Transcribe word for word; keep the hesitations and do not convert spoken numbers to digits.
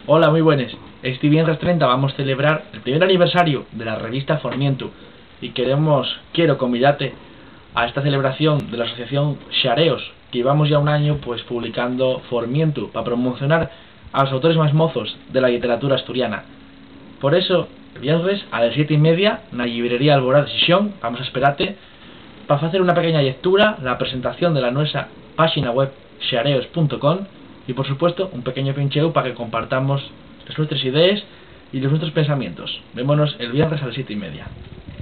Hola, muy buenas. Este viernes treinta vamos a celebrar el primer aniversario de la revista Formiento y queremos, quiero convidarte a esta celebración de la asociación Xareos, que llevamos ya un año pues publicando Formiento para promocionar a los autores más mozos de la literatura asturiana. Por eso, el viernes a las siete y media en la librería Alborada de Xixón vamos a esperarte para hacer una pequeña lectura, la presentación de la nuestra página web xareos punto com y por supuesto un pequeño pincheo para que compartamos las nuestras ideas y los nuestros pensamientos. Vémonos el viernes a las siete y media.